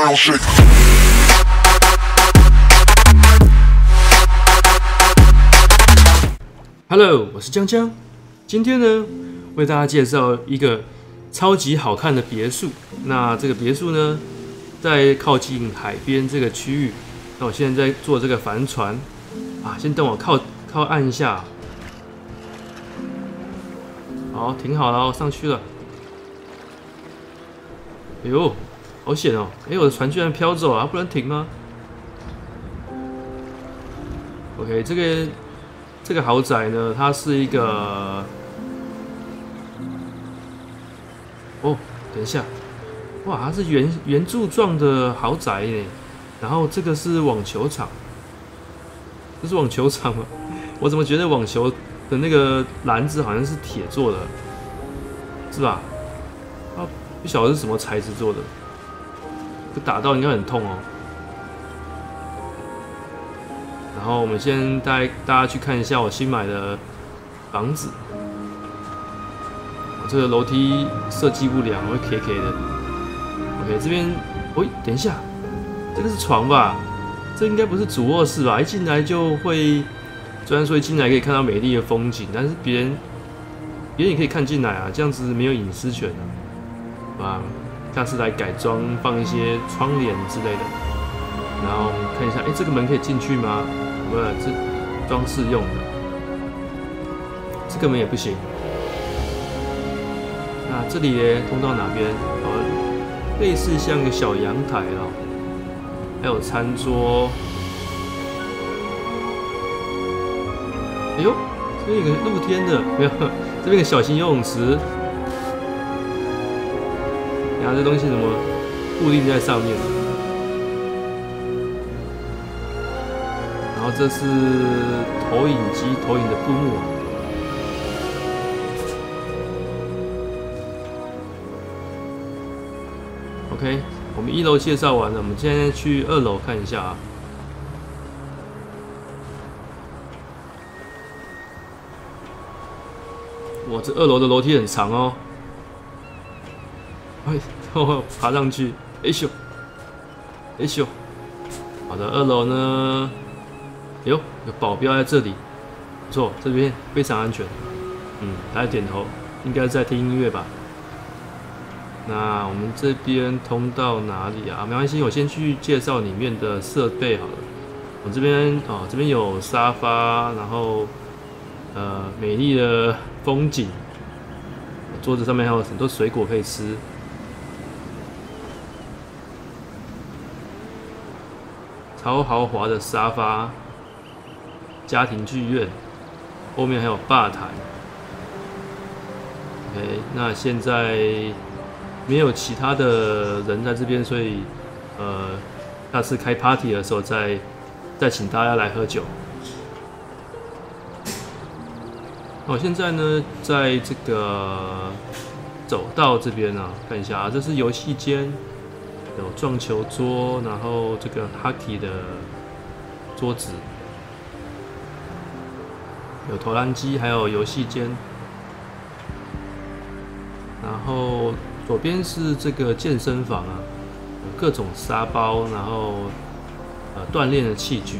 ground shake. Hello， 我是江江。今天呢，为大家介绍一个超级好看的别墅。那这个别墅呢，在靠近海边这个区域。那我现在在坐这个帆船啊，先等我靠岸一下。好，停好了，我上去了。哎呦，好险哦！哎，我的船居然飘走了，不能停吗 ？OK， 这个豪宅呢，它是一个……哦，等一下，哇，它是圆柱状的豪宅耶。然后这个是网球场，这是网球场吗？我怎么觉得网球的那个篮子好像是铁做的，是吧？啊，不晓得是什么材质做的，这打到应该很痛哦。然后我们先带大家去看一下我新买的房子。这个楼梯设计不良，会 K 的。OK， 这边，喂，等一下，这个是床吧？这应该不是主卧室吧？一进来就会，虽然说一进来可以看到美丽的风景，但是别人也可以看进来啊，这样子没有隐私权啊。下次来改装，放一些窗帘之类的。然后看一下，这个门可以进去吗？不，这装饰用的。这个门也不行。那这里呢，通到哪边？类似像个小阳台哦，还有餐桌。哎呦，这边有个露天的，没有？这边有个小型游泳池。然后这东西怎么固定在上面？然后这是投影机投影的布幕。OK， 我们1楼介绍完了，我们现在去2楼看一下啊。哇，这2楼的楼梯很长哦。爬上去，哎咻。好的，2楼呢，有保镖在这里，不错，这边非常安全。他在点头，应该是在听音乐吧。那我们这边通到哪里啊？没关系，我先去介绍里面的设备好了。我这边这边有沙发，然后美丽的风景，桌子上面还有很多水果可以吃。超豪华的沙发，家庭剧院，后面还有吧台。OK， 那现在没有其他的人在这边，所以下次开 party 的时候再请大家来喝酒。我现在呢，在这个走道这边啊，看一下啊，这是游戏间。有撞球桌，然后这个 hockey 的桌子，有投篮机，还有游戏间。然后左边是这个健身房啊，有各种沙包，然后锻炼的器具。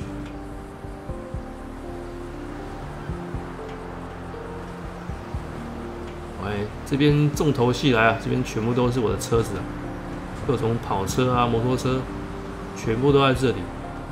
这边重头戏来啊，这边全部都是我的车子啊。各种跑车啊、摩托车，全部都在这里。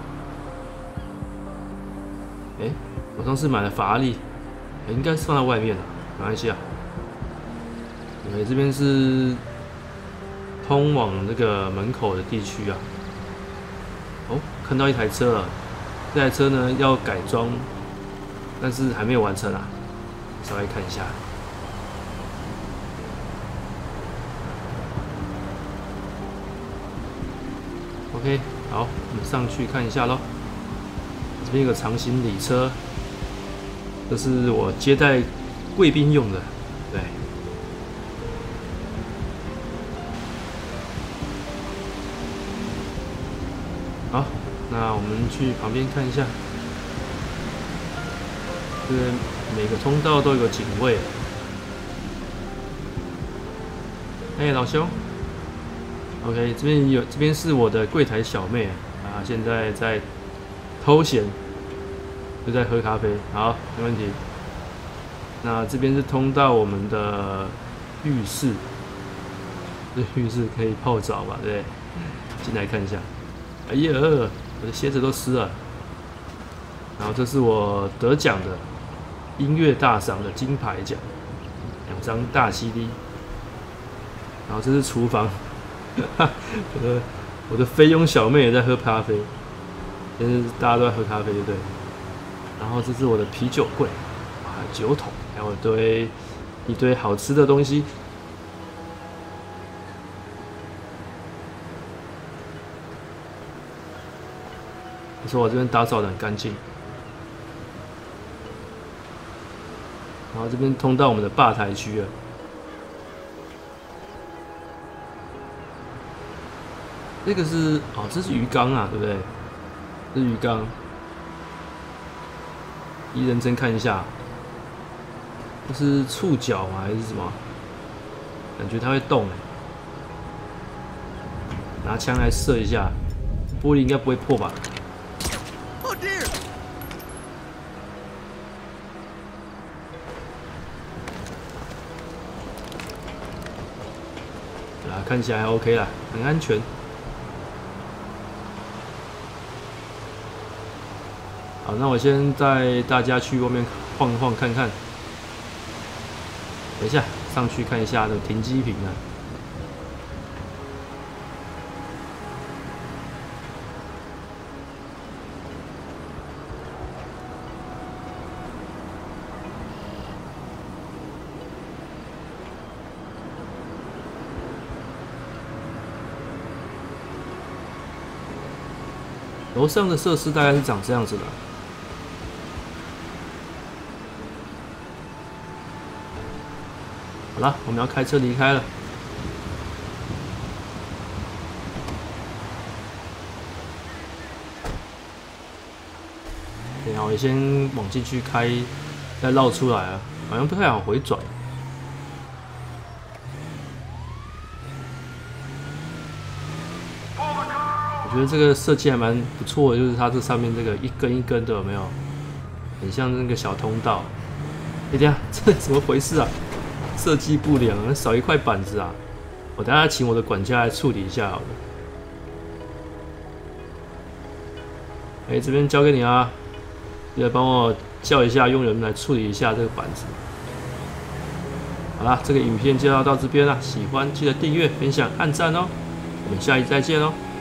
我上次买的法拉利，应该是放在外面的，没关系啊。这边是通往那个门口的地区啊。看到一台车了，这台车呢要改装，但是还没有完成啊，稍微看一下。OK， 好，我们上去看一下咯。这边有个长行李车，这是我接待贵宾用的，对。好，那我们去旁边看一下。这个每个通道都有个警卫。老兄， OK， 这边是我的柜台小妹啊，现在在偷闲，就在喝咖啡。好，没问题。那这边是通到我们的浴室，这浴室可以泡澡吧？对不对？进来看一下。哎呀，我的鞋子都湿了。然后这是我得奖的音乐大赏的金牌奖，2张大 CD。然后这是厨房，我的菲佣小妹也在喝咖啡，但是大家都在喝咖啡，对不对？然后这是我的啤酒柜，啊，酒桶，还有一堆好吃的东西。不错，我这边打扫得很干净。然后这边通到我们的吧台区了。这个是哦，这是鱼缸啊，对不对？这是鱼缸。一认真看一下，这是触角吗？还是什么？感觉它会动哎。拿枪来射一下，玻璃应该不会破吧？看起来还 OK 啦，很安全。好，那我先带大家去外面晃一晃看看。等一下上去看一下的停机坪啊。楼上的设施大概是长这样子的。好了，我们要开车离开了。等一下，我先往进去开，再绕出来啊，好像不太好回转。我觉得这个设计还蛮不错的，就是它这上面这个一根一根的，有没有？很像那个小通道。等一下，这怎么回事啊？设计不良，少一块板子啊！我等下请我的管家来处理一下好了。哎，这边交给你啊，记得帮我叫一下佣人来处理一下这个板子。好啦，这个影片就要到这边了，喜欢记得订阅、分享、按赞哦。我们下一集再见哦。